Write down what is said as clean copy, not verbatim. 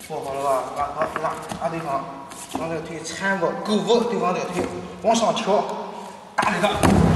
坐好了吧？拉对方，让这个腿缠住，勾住对方这个腿，往上挑，打那个。